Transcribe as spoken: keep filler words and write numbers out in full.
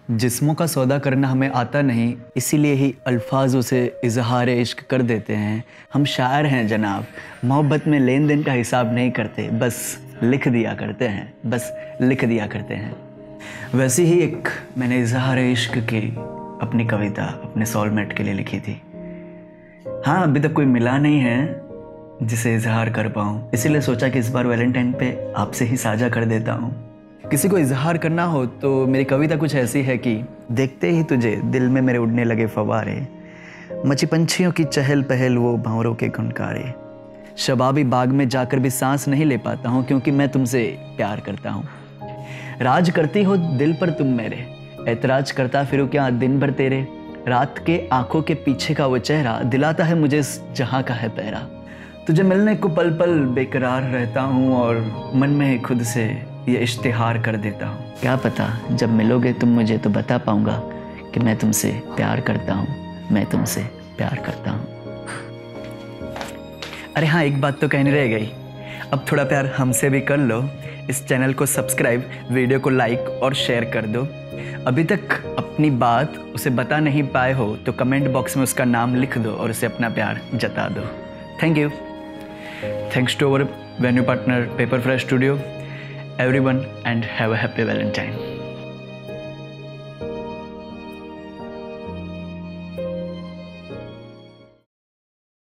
जिस्मों का सौदा करना हमें आता नहीं, इसीलिए ही अल्फाजों से इजहार-ए-इश्क कर देते हैं। हम शायर हैं जनाब, मोहब्बत में लेन देन का हिसाब नहीं करते, बस लिख दिया करते हैं, बस लिख दिया करते हैं। वैसे ही एक मैंने इजहार-ए-इश्क की अपनी कविता अपने सोलमेट के लिए लिखी थी। हाँ, अभी तक कोई मिला नहीं है जिसे इजहार कर पाऊँ, इसीलिए सोचा कि इस बार वैलेंटाइन पे आपसे ही साझा कर देता हूँ। किसी को इजहार करना हो तो मेरी कविता कुछ ऐसी है कि देखते ही तुझे दिल में मेरे उड़ने लगे फवारे, मची पंछियों की चहल पहल वो भंवरों के खुनकारे। शबाबी बाग में जाकर भी सांस नहीं ले पाता हूँ क्योंकि मैं तुमसे प्यार करता हूँ। राज करती हो दिल पर तुम मेरे, ऐतराज करता फिरूं क्या दिन भर तेरे। रात के आंखों के पीछे का वो चेहरा दिलाता है मुझे जहाँ का है पहरा। तुझे मिलने को पल पल बेकरार रहता हूँ और मन में खुद से ये इश्तिहार कर देता हूँ। क्या पता जब मिलोगे तुम मुझे तो बता पाऊंगा कि मैं तुमसे प्यार करता हूँ, मैं तुमसे प्यार करता हूँ। अरे हाँ, एक बात तो कहनी रह गई, अब थोड़ा प्यार हमसे भी कर लो। इस चैनल को सब्सक्राइब, वीडियो को लाइक और शेयर कर दो। अभी तक अपनी बात उसे बता नहीं पाए हो तो कमेंट बॉक्स में उसका नाम लिख दो और उसे अपना प्यार जता दो। Thank you. Thanks to our venue partner Papperfry Studio, everyone, and have a happy Valentine.